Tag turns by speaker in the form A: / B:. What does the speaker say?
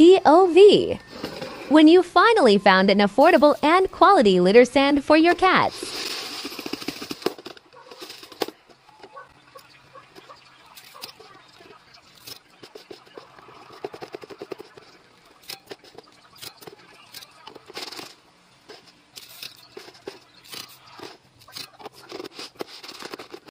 A: POV. When you finally found an affordable and quality litter stand for your cats.